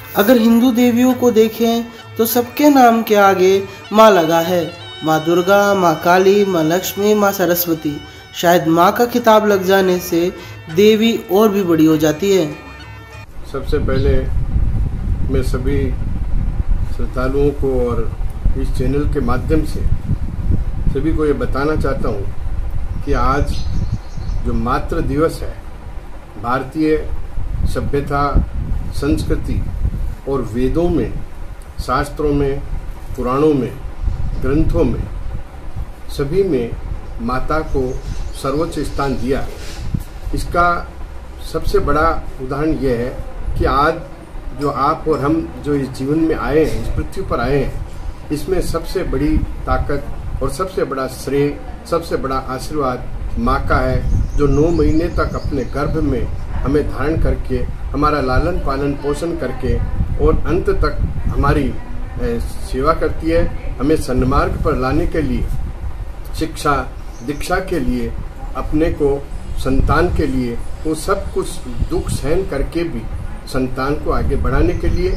अगर हिंदू देवियों को देखें तो सबके नाम के आगे माँ लगा है। माँ दुर्गा, माँ काली, माँ लक्ष्मी, माँ सरस्वती। शायद माँ का खिताब लग जाने से देवी और भी बड़ी हो जाती है। सबसे पहले मैं सभी श्रद्धालुओं को और इस चैनल के माध्यम से सभी को ये बताना चाहता हूँ कि आज जो मातृ दिवस है, भारतीय सभ्यता, संस्कृति और वेदों में, शास्त्रों में, पुराणों में, ग्रंथों में, सभी में माता को सर्वोच्च स्थान दिया है। इसका सबसे बड़ा उदाहरण यह है कि आज जो आप और हम जो इस जीवन में आए हैं, इस पृथ्वी पर आए हैं, इसमें सबसे बड़ी ताकत और सबसे बड़ा श्रेय, सबसे बड़ा आशीर्वाद माँ का है, जो 9 महीने तक अपने गर्भ में हमें धारण करके, हमारा लालन पालन पोषण करके और अंत तक हमारी सेवा करती है। हमें सन्मार्ग पर लाने के लिए, शिक्षा दीक्षा के लिए, अपने को संतान के लिए, वो सब कुछ दुख सहन करके भी संतान को आगे बढ़ाने के लिए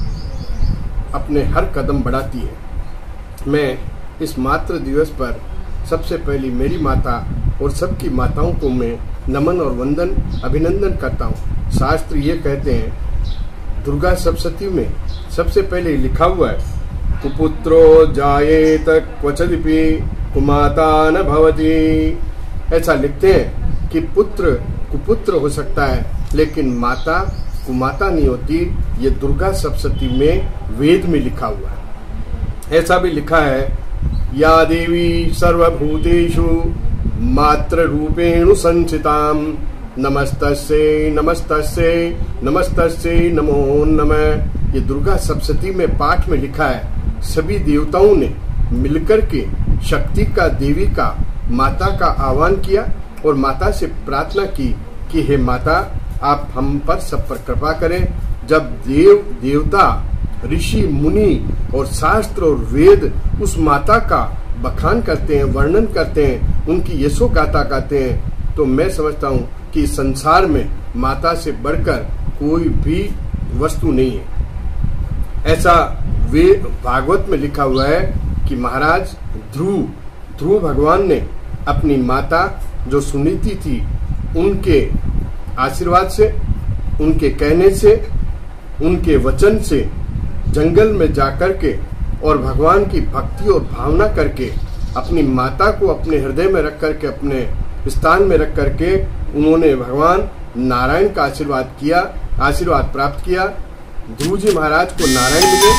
अपने हर कदम बढ़ाती है। मैं इस मातृ दिवस पर सबसे पहली मेरी माता और सबकी माताओं को मैं नमन और वंदन, अभिनंदन करता हूँ। शास्त्र ये कहते हैं, दुर्गा सप्तशती में सबसे पहले लिखा हुआ है, कुपुत्रो जायेत क्वचिदपि कुमाता न भवति। ऐसा लिखते हैं कि पुत्र कुपुत्र हो सकता है, लेकिन माता कुमाता नहीं होती। ये दुर्गा सप्तशती में वेद में लिखा हुआ है। ऐसा भी लिखा है, या देवी सर्वभूतेषु मातृ रूपेण संस्थिताम नमस्तस्यै नमस्तस्यै नमस्तस्यै नमो नमः। ये दुर्गा सप्तशती में पाठ में लिखा है। सभी देवताओं ने मिलकर के शक्ति का, देवी का, माता का आह्वान किया और माता से प्रार्थना की कि हे माता, आप हम पर सब पर कृपा करें। जब देवता, ऋषि, मुनि और शास्त्र और वेद उस माता का बखान करते हैं, वर्णन करते हैं, उनकी यशो गाथा गाते हैं, तो मैं समझता हूँ कि संसार में माता से बढ़कर कोई भी वस्तु नहीं है। ऐसा वे भागवत में लिखा हुआ है कि महाराज ध्रुव भगवान ने अपनी माता जो सुनीति थी, उनके आशीर्वाद से, उनके कहने से, उनके वचन से जंगल में जाकर के और भगवान की भक्ति और भावना करके अपनी माता को अपने हृदय में रख करके, अपने स्थान में रख करके उन्होंने भगवान नारायण का आशीर्वाद प्राप्त किया। ध्रुव जी महाराज को नारायण मिले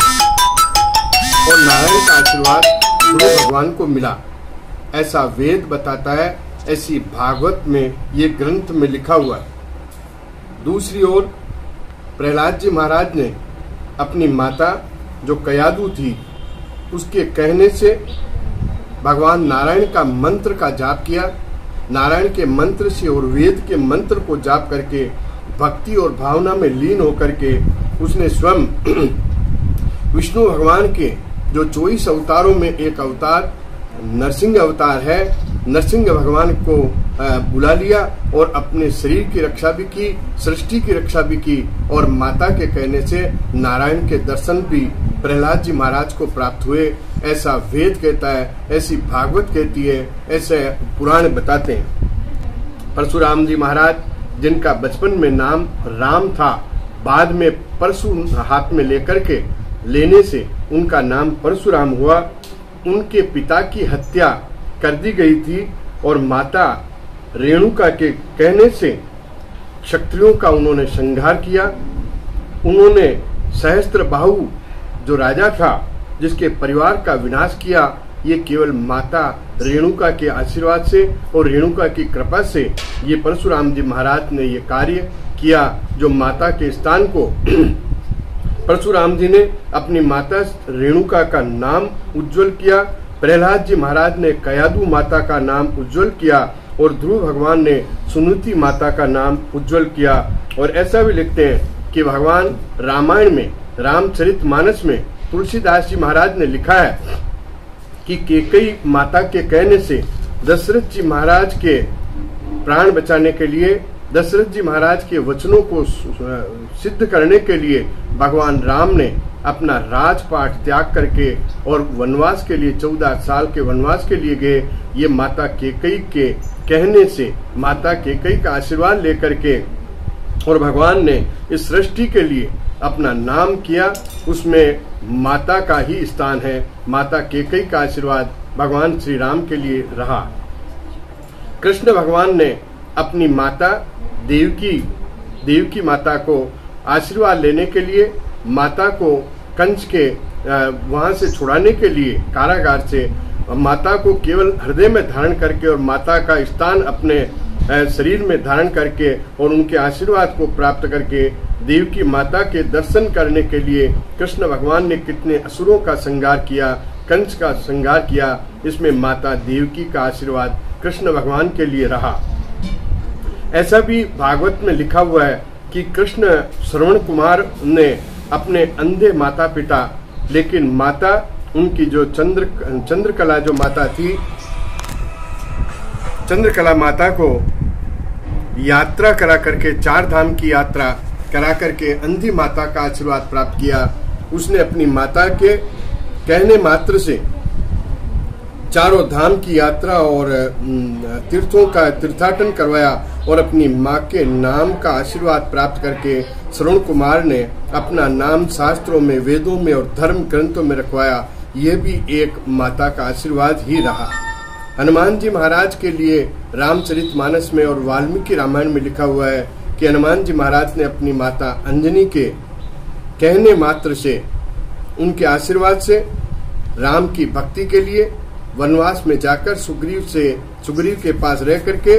और नारायण का आशीर्वाद ध्रुव भगवान को मिला। ऐसा वेद बताता है, ऐसी भागवत में ये ग्रंथ में लिखा हुआ है। दूसरी ओर प्रहलाद जी महाराज ने अपनी माता जो कयादू थी, उसके कहने से भगवान नारायण का मंत्र का जाप किया। नारायण के मंत्र से और वेद के मंत्र को जाप करके भक्ति और भावना में लीन होकर के उसने स्वयं विष्णु भगवान के जो 24 अवतारों में एक अवतार नरसिंह अवतार है, नरसिंह भगवान को बुला लिया और अपने शरीर की रक्षा भी की, सृष्टि की रक्षा भी की और माता के कहने से नारायण के दर्शन भी प्रहलाद जी महाराज को प्राप्त हुए। ऐसा वेद कहता है, ऐसी भागवत कहती है, ऐसे पुराण बताते हैं। परशुराम जी महाराज, जिनका बचपन में नाम राम था, बाद में परशु हाथ में लेकर के लेने से उनका नाम परशुराम हुआ। उनके पिता की हत्या कर दी गई थी और माता रेणुका के कहने से क्षत्रियों का उन्होंने संहार किया। उन्होंने सहस्त्रबाहु जो राजा था, जिसके परिवार का विनाश किया, ये केवल माता रेणुका के आशीर्वाद से और रेणुका की कृपा से ये परशुराम जी महाराज ने ये कार्य किया, जो माता के स्थान को परशुराम जी ने अपनी माता रेणुका का नाम उज्जवल किया। प्रहलाद जी महाराज ने कयादू माता का नाम उज्जवल किया और ध्रुव भगवान ने सुनीति माता का नाम उज्जवल किया। और ऐसा भी लिखते हैं कि भगवान रामायण में, रामचरितमानस में तुलसीदास जी महाराज ने लिखा है कि कैकेयी माता के कहने से दशरथ जी महाराज के प्राण बचाने के लिए दशरथ जी महाराज के वचनों को सिद्ध करने के लिए भगवान राम ने अपना राजपाट त्याग करके और वनवास के लिए 14 साल के वनवास के लिए गए। ये माता कैकेयी के कहने से, माता कैकेयी का आशीर्वाद लेकर के, और भगवान ने इस सृष्टि के लिए अपना नाम किया, उसमें माता का ही स्थान है। माता कैकेयी का आशीर्वाद भगवान श्री राम के लिए रहा। कृष्ण भगवान ने अपनी माता देवकी माता को आशीर्वाद लेने के लिए, माता को कंस के वहां से छुड़ाने के लिए, कारागार से, माता को केवल हृदय में धारण करके और माता का स्थान अपने शरीर में धारण करके और उनके आशीर्वाद को प्राप्त करके देवकी माता के दर्शन करने के लिए कृष्ण भगवान ने कितने असुरों का संहार किया, कंस का संहार किया। इसमें माता देवकी का आशीर्वाद कृष्ण भगवान के लिए रहा। ऐसा भी भागवत में लिखा हुआ है कि कृष्ण श्रवण कुमार ने अपने अंधे माता पिता, लेकिन माता उनकी जो चंद्रकला जो माता थी, चंद्रकला माता को यात्रा करा करके, 4 धाम की यात्रा करा करके अंधी माता का आशीर्वाद प्राप्त किया। उसने अपनी माता के कहने मात्र से चारों धाम की यात्रा और तीर्थों का तीर्थाटन करवाया और अपनी माँ के नाम का आशीर्वाद प्राप्त करके श्रवण कुमार ने अपना नाम शास्त्रों में, वेदों में और धर्म ग्रंथों में रखवाया। ये भी एक माता का आशीर्वाद ही रहा। हनुमान जी महाराज के लिए रामचरितमानस में और वाल्मीकि रामायण में लिखा हुआ है कि हनुमान जी महाराज ने अपनी माता अंजनी के कहने मात्र से, उनके आशीर्वाद से, राम की भक्ति के लिए वनवास में जाकर सुग्रीव के पास रह करके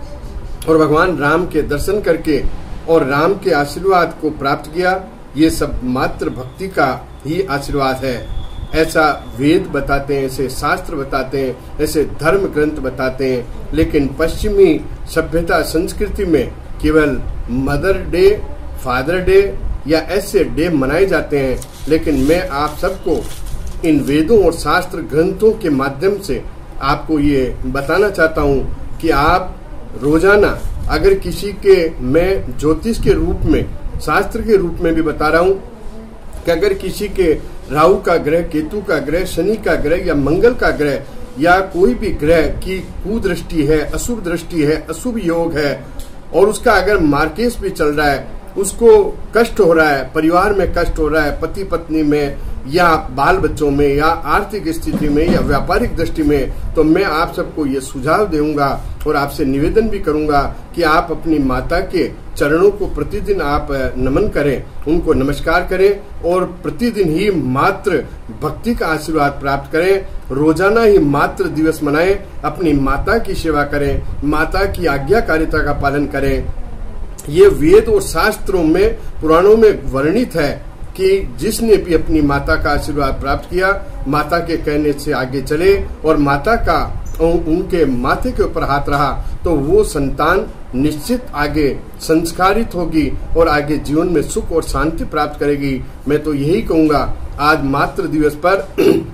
और भगवान राम के दर्शन करके और राम के आशीर्वाद को प्राप्त किया। ये सब मात्र भक्ति का ही आशीर्वाद है। ऐसा वेद बताते हैं, ऐसे शास्त्र बताते हैं, ऐसे धर्म ग्रंथ बताते हैं। लेकिन पश्चिमी सभ्यता संस्कृति में केवल मदर डे, फादर डे या ऐसे डे मनाए जाते हैं। लेकिन मैं आप सबको इन वेदों और शास्त्र ग्रंथों के माध्यम से आपको ये बताना चाहता हूँ कि आप रोजाना अगर किसी के, मैं ज्योतिष के रूप में, शास्त्र के रूप में भी बता रहा हूँ कि अगर किसी के राहु का ग्रह, केतु का ग्रह, शनि का ग्रह या मंगल का ग्रह या कोई भी ग्रह की कुदृष्टि है, अशुभ दृष्टि है, अशुभ योग है और उसका अगर मार्केश भी चल रहा है, उसको कष्ट हो रहा है, परिवार में कष्ट हो रहा है, पति पत्नी में या बाल बच्चों में या आर्थिक स्थिति में या व्यापारिक दृष्टि में, तो मैं आप सबको ये सुझाव दूंगा और आपसे निवेदन भी करूंगा कि आप अपनी माता के चरणों को प्रतिदिन आप नमन करें, उनको नमस्कार करें और प्रतिदिन ही मात्र भक्ति का आशीर्वाद प्राप्त करें। रोजाना ही मात्र दिवस मनाएं, अपनी माता की सेवा करें, माता की आज्ञाकारिता का पालन करें। ये वेद और शास्त्रों में, पुराणों में वर्णित है कि जिसने भी अपनी माता का आशीर्वाद प्राप्त किया, माता के कहने से आगे चले और माता का उनके माथे के ऊपर हाथ रहा, तो वो संतान निश्चित आगे संस्कारित होगी और आगे जीवन में सुख और शांति प्राप्त करेगी। मैं तो यही कहूंगा आज मातृ दिवस पर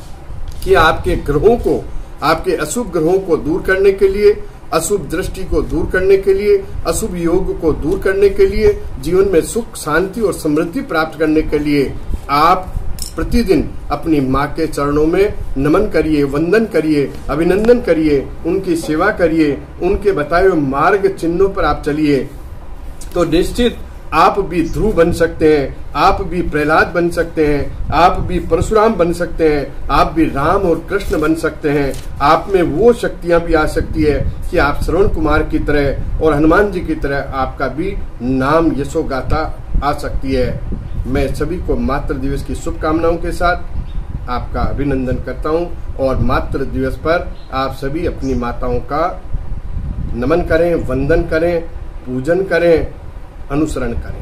कि आपके ग्रहों को, आपके अशुभ ग्रहों को दूर करने के लिए, अशुभ दृष्टि को दूर करने के लिए, अशुभ योग को दूर करने के लिए, जीवन में सुख, शांति और समृद्धि प्राप्त करने के लिए आप प्रतिदिन अपनी माँ के चरणों में नमन करिए, वंदन करिए, अभिनंदन करिए, उनकी सेवा करिए, उनके बताए हुए मार्ग चिन्हों पर आप चलिए, तो निश्चित आप भी ध्रुव बन सकते हैं, आप भी प्रहलाद बन सकते हैं, आप भी परशुराम बन सकते हैं, आप भी राम और कृष्ण बन सकते हैं। आप में वो शक्तियां भी आ सकती है कि आप श्रवण कुमार की तरह और हनुमान जी की तरह आपका भी नाम यशोगाथा आ सकती है। मैं सभी को मातृ दिवस की शुभकामनाओं के साथ आपका अभिनंदन करता हूं और मातृ दिवस पर आप सभी अपनी माताओं का नमन करें, वंदन करें, पूजन करें, अनुसरण करें।